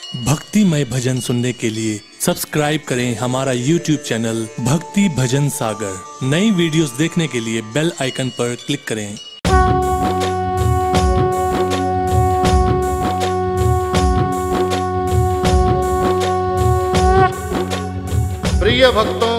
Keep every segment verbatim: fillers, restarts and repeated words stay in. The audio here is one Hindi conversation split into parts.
भक्तिमय भजन सुनने के लिए सब्सक्राइब करें हमारा यूट्यूब चैनल भक्ति भजन सागर। नई वीडियोस देखने के लिए बेल आइकन पर क्लिक करें। प्रिय भक्तों,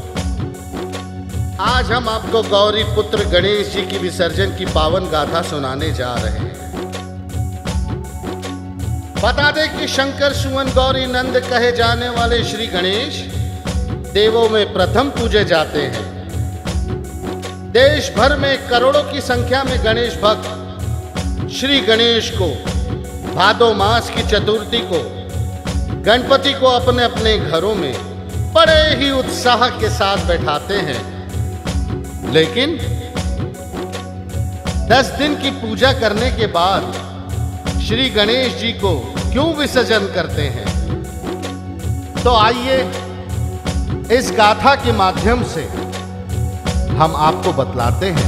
आज हम आपको गौरी पुत्र गणेश जी की विसर्जन की पावन गाथा सुनाने जा रहे हैं। बता दें कि शंकर सुवन गौरी नंद कहे जाने वाले श्री गणेश देवों में प्रथम पूजे जाते हैं। देश भर में करोड़ों की संख्या में गणेश भक्त श्री गणेश को भादो मास की चतुर्थी को गणपति को अपने अपने घरों में बड़े ही उत्साह के साथ बैठाते हैं। लेकिन दस दिन की पूजा करने के बाद श्री गणेश जी को क्यों विसर्जन करते हैं, तो आइए इस गाथा के माध्यम से हम आपको बतलाते हैं।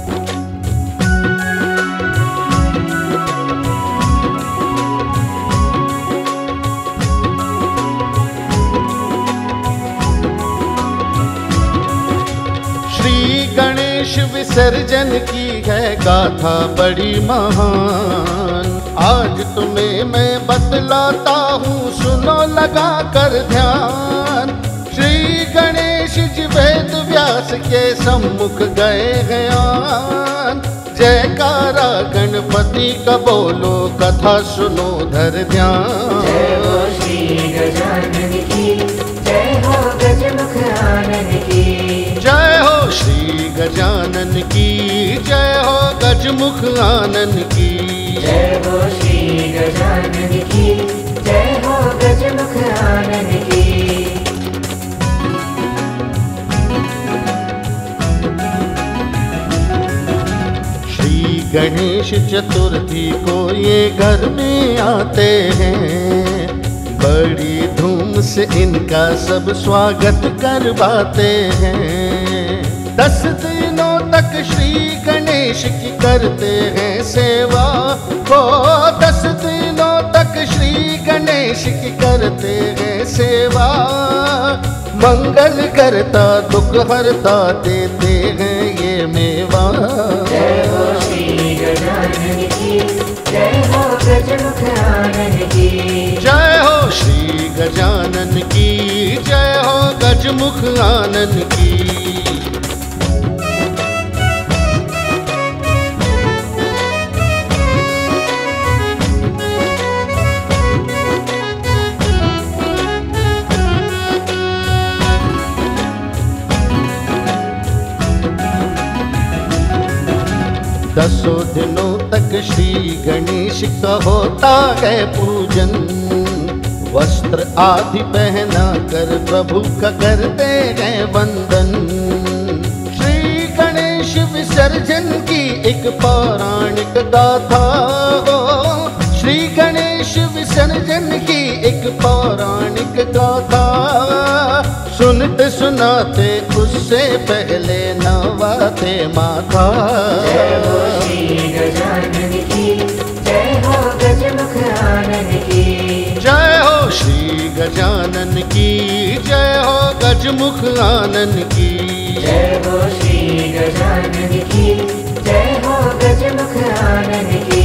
श्री गणेश विसर्जन की है गाथा बड़ी महान। आज तुम्हें मैं बतलाता हूँ, सुनो लगा कर ध्यान। श्री गणेश जी वेद व्यास के सम्मुख गए ज्ञान। जयकारा गणपति का बोलो, कथा सुनो धर ध्यान। जय हो श्री गजानन की, जय हो गजमुख आनन की। जय हो श्री गजानन की, जय हो गजमुख आनन की। जय हो श्री गजानन की, जय हो गजमुख आनन की। श्री गणेश चतुर्थी को ये घर में आते हैं। बड़ी धूम से इनका सब स्वागत करवाते हैं। दस दिनों तक श्री गणेश की करते हैं सेवा। वो दस दिनों तक श्री गणेश की करते हैं सेवा। मंगल करता दुख हरता देते हैं ये मेवा। जय हो श्री गजानन की, जय हो गजमुख आनन की। जय हो श्री गजानन की, जय हो गजमुख आनन की। दसों दिनों तक श्री गणेश का होता है पूजन। वस्त्र आदि पहना कर प्रभु का करते हैं वंदन। श्री गणेश विसर्जन की एक पौराणिक गाथा हो। श्री गणेश विसर्जन की एक पौराणिक गाथा। सुनते सुनाते उससे पहले नवाते माथा। जय हो श्री गजानन की, जय हो गजमुख आनन की। जय हो श्री गजानन की, जय हो गजमुख आनन की। जय हो श्री गजानन की, जय हो गजमुख आनन की।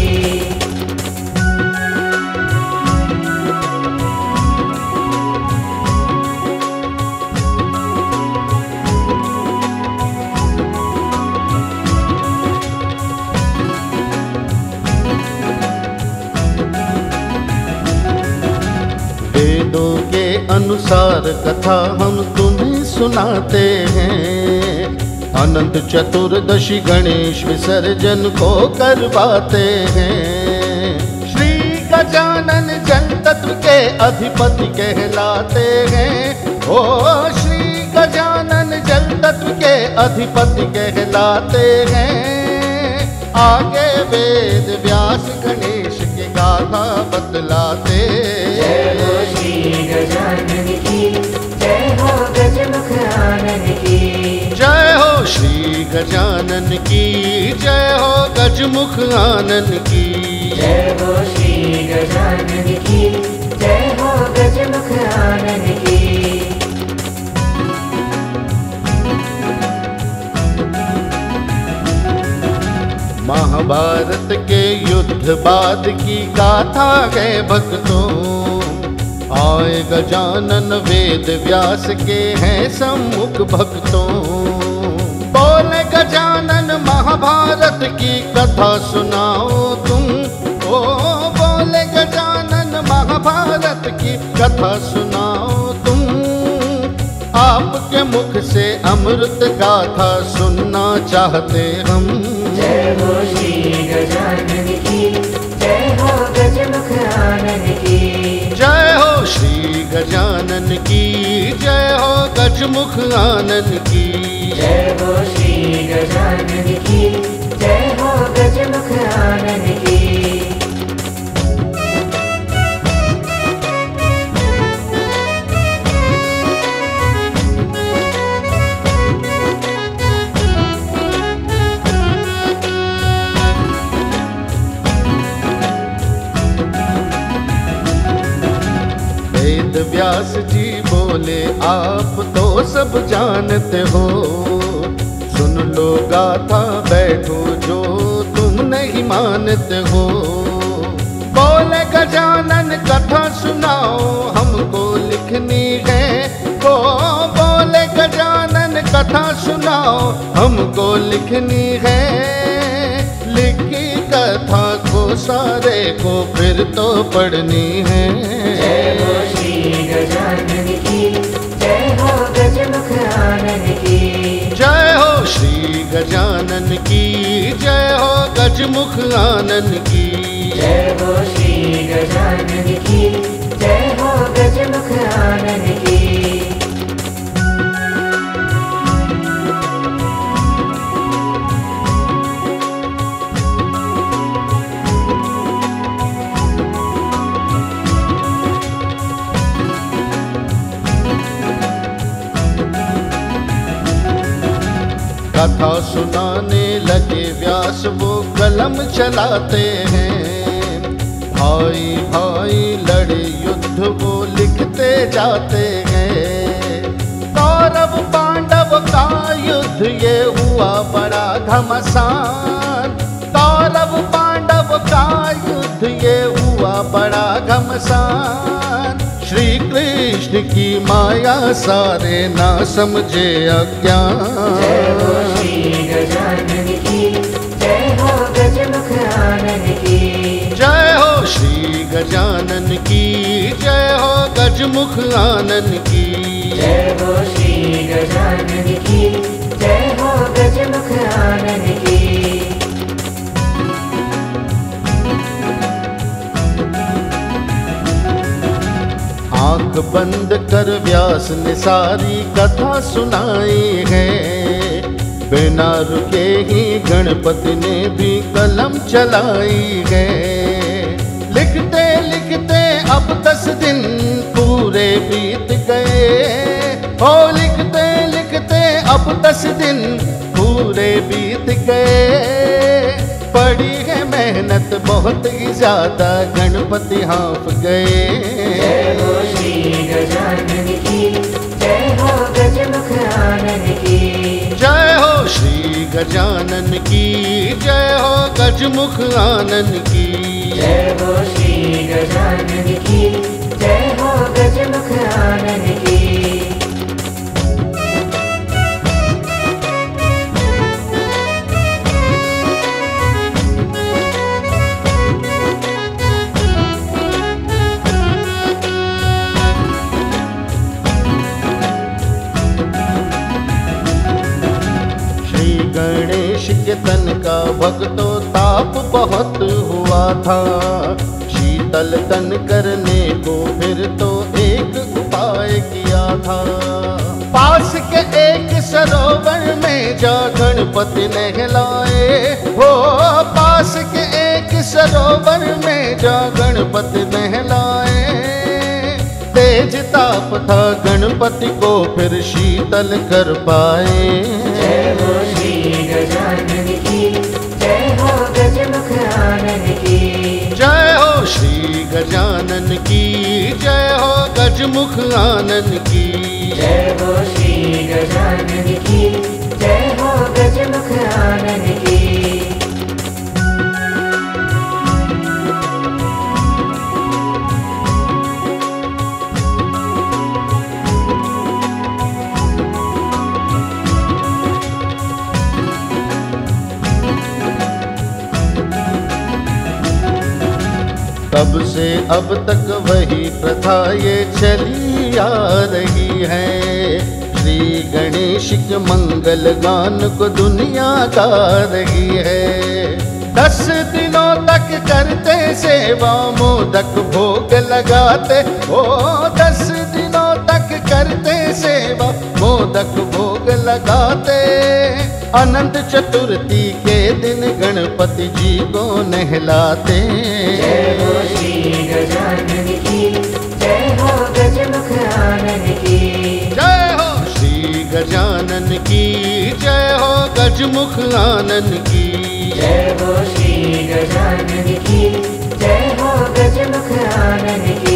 वेदों के अनुसार कथा हम तुम्हें सुनाते हैं। अनंत चतुर्दशी गणेश विसर्जन को करवाते हैं। श्री गजानन जल तत्व के अधिपति कहलाते हैं। ओ श्री गजानन जल तत्व के अधिपति कहलाते हैं। आगे वेद व्यास गणेश के गाथा बतलाते। जय हो श्री गजानन की, जय हो गजमुख आनन की। जय हो श्री गजानन की, जय हो गजमुख आनन की। जय हो श्री गजानन की, जय महाभारत के युद्ध बाद की गाथा है भक्तों। आए गजानन वेद व्यास के हैं सम्मुख भक्तों। बोले गजानन महाभारत की कथा सुनाओ तुम। ओ बोले गजानन महाभारत की कथा सुनाओ तुम। आपके मुख से अमृत गाथा सुनना चाहते हम। जय हो श्री गजानन की, जय हो गजमुख आनन की। जय हो श्री गजानन की, जय हो गजमुख आनन की। जय हो श्री गजानन की, जय हो गजमुख आनन की। वेद व्यास जी बोले आप तो सब जानते हो। सुन लो गाथा बैठो जो तुम नहीं मानते हो। बोले गजानन कथा सुनाओ हमको लिखनी है। वो बोले गजानन कथा सुनाओ हमको लिखनी है। लिखी कथा को सारे को फिर तो पढ़नी है। जय हो श्री गजानन की, जय हो गजमुख आनन की। जय हो श्री गजानन की, जय हो गजमुख आनन की। जय हो श्री गजानन की, जय हो गजमुख आनन की। कथा सुनाने लगे व्यास वो कलम चलाते हैं। भाई भाई लड़े युद्ध वो लिखते जाते हैं। कौरव पांडव का युद्ध ये हुआ बड़ा घमसान। कौरव पांडव का युद्ध ये हुआ बड़ा घमसान। श्री कृष्ण की माया सारे ना समझे अज्ञान। जय हो श्री गजानन की, जय हो गजमुख आनन की। जय हो श्री गजानन की, जय हो गजमुख आनन की। जय हो श्री गजानन की, जय हो गजमुख आनन की। आंख बंद कर व्यास ने सारी कथा सुनाई है। बिना रुके ही गणपति ने भी कलम चलाई है। लिखते लिखते अब दस दिन पूरे बीत गए। हो लिखते लिखते अब दस दिन पूरे बीत गए। पड़ी है मेहनत बहुत ही ज्यादा गणपति हाँफ गए। जय हो श्री गजानन की, जय हो गजमुख आनन की। जय हो श्री गजानन की, जय हो गजमुख आनन की। जय हो श्री गजानन की, जय हो गजमुख आनन की। गणेश के तन का भक्तों ताप बहुत हुआ था। शीतल तन करने को फिर तो एक उपाय किया था। पास के एक सरोवर में जा गणपति नहलाए। हो पास के एक सरोवर में जा गणपति नहलाए। तेज ताप था गणपति को फिर शीतल कर पाए। जय हो श्री गजानन की, जय हो गजमुख आनन की। जय हो श्री गजानन की, जय हो गजमुख आनन की। जय हो श्री गजानन की, जय हो गजमुख आनन की। से अब तक वही प्रथा ये चली आ रही है। श्री गणेश के मंगल गान को दुनिया गा रही है। दस दिनों तक करते सेवा मोदक भोग लगाते, ओ दस दिनों तक करते सेवा मोदक भोग लगाते। अनंत चतुर्थी के दिन गणपति जी को नहलाते। जय हो श्री गजानन की, जय हो गजमुख आनन की। जय हो श्री गजानन की, जय हो गजमुख आनन की। जय हो श्री गजानन की, जय हो गजमुख आनन की।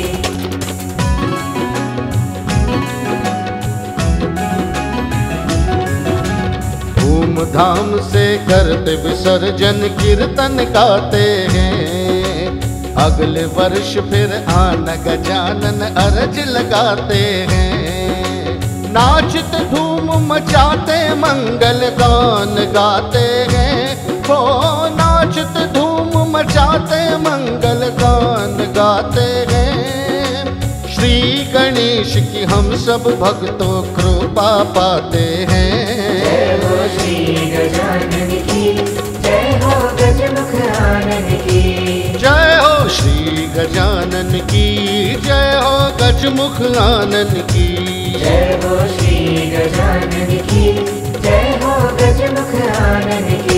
धूमधाम से करते विसर्जन कीर्तन गाते हैं। अगले वर्ष फिर आना गजानन अर्ज लगाते हैं। नाचते धूम मचाते मंगल गान गाते हैं। वो नाचते धूम मचाते मंगल गान गाते हैं। श्री गणेश की हम सब भक्तों कृपा पाते हैं। जय हो श्री गजानन की, जय हो गजमुख आनन की। जय हो श्री गजानन की, जय हो गजमुख आनन की। जय हो श्री गजानन की, जय हो गजमुख आनन की।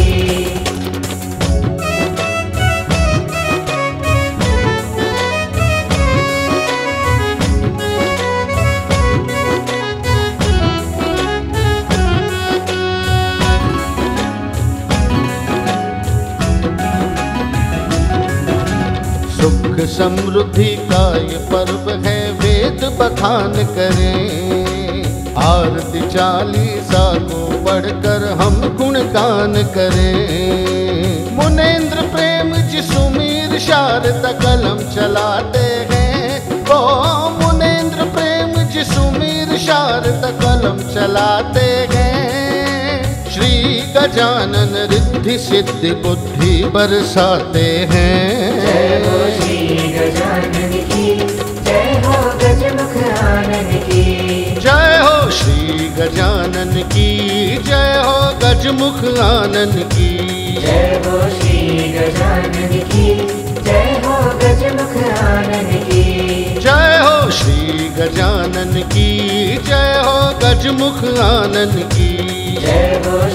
सुख समृद्धि का ये पर्व है, वेद बखान करें। आरती चालीसा को पढ़कर हम गुणगान करें। मुनेन्द्र प्रेम जी सुमीर शारदा कलम चलाते हैं। वो मुनेन्द्र प्रेम जी सुमीर शारदा कलम चलाते हैं। श्री गजानन रिद्धि सिद्धि बुद्धि बरसाते हैं। जय हो श्री गजानन की, जय हो गजमुख आनन की। जय हो श्री गजानन की, जय हो गजमुख आनन की। जय हो श्री गजानन की, जय हो गजमुख आनन की। जय हो श्री गजानन की, जय हो गजमुख आनन की। जय हो